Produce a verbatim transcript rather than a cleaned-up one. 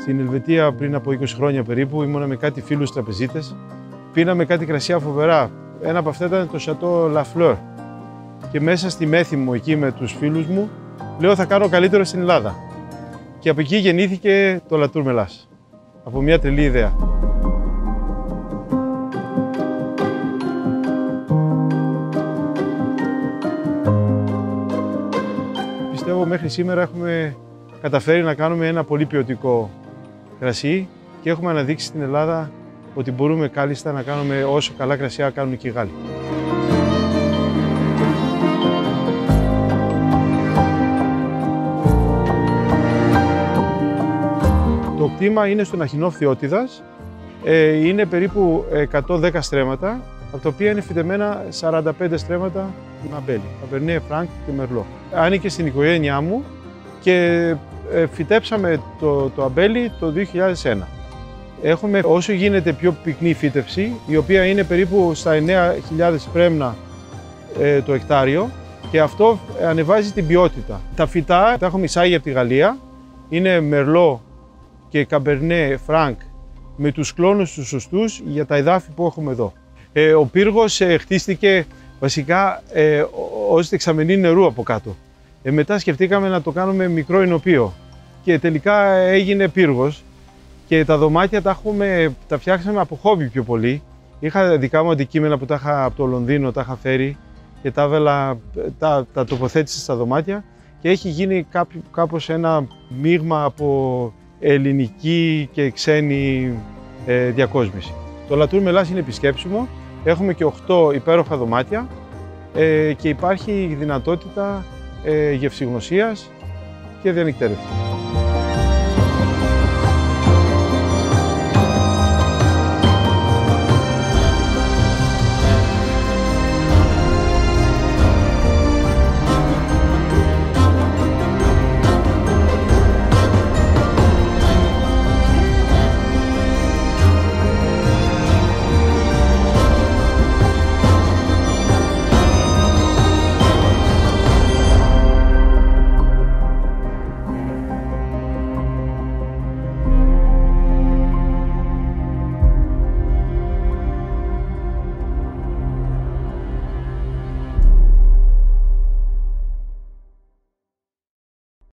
Στην Ελβετία πριν από είκοσι χρόνια περίπου ήμουνα με κάτι φίλους τραπεζίτες. Πίναμε κάτι κρασιά φοβερά. Ένα από αυτά ήταν το Chateau Lafleur. Και μέσα στη μέθη μου εκεί με τους φίλους μου λέω θα κάνω καλύτερο στην Ελλάδα. Και από εκεί γεννήθηκε το Latour Melas. Από μια τρελή ιδέα. Πιστεύω μέχρι σήμερα έχουμε καταφέρει να κάνουμε ένα πολύ ποιοτικό κρασί και έχουμε αναδείξει στην Ελλάδα ότι μπορούμε κάλλιστα να κάνουμε όσο καλά κρασιά κάνουν και οι Γάλλοι. Το κτήμα είναι στον Αχινό Φθιώτιδας, είναι περίπου εκατόν δέκα στρέμματα, από τα οποία είναι φυτεμένα σαράντα πέντε στρέμματα αμπέλι, Cabernet Franc και Merlot. Άνοικε στην οικογένειά μου και φυτέψαμε το, το αμπέλι το δύο χιλιάδες ένα. Έχουμε όσο γίνεται πιο πυκνή φύτευση, η οποία είναι περίπου στα εννέα χιλιάδες πρέμνα ε, το εκτάριο και αυτό ανεβάζει την ποιότητα. Τα φυτά τα έχουμε εισάγει από τη Γαλλία, είναι Merlot και Cabernet Franc με τους κλόνους τους σωστούς για τα εδάφη που έχουμε εδώ. Ε, ο πύργος ε, χτίστηκε βασικά ε, ως δεξαμενή νερού από κάτω. Ε, μετά σκεφτήκαμε να το κάνουμε μικρό εινοπείο και τελικά έγινε πύργος και τα δωμάτια τα, έχουμε, τα φτιάξαμε από χόμπι πιο πολύ. Είχα δικά μου αντικείμενα που τα είχα από το Λονδίνο, τα είχα φέρει και τα, βέλα, τα, τα τοποθέτησα στα δωμάτια και έχει γίνει κάποιο, κάπως ένα μείγμα από ελληνική και ξένη ε, διακόσμηση. Το Latour Melas είναι επισκέψιμο, έχουμε και οκτώ υπέροχα δωμάτια ε, και υπάρχει δυνατότητα ε, γευσηγνωσίας και διανυκτέρευσης.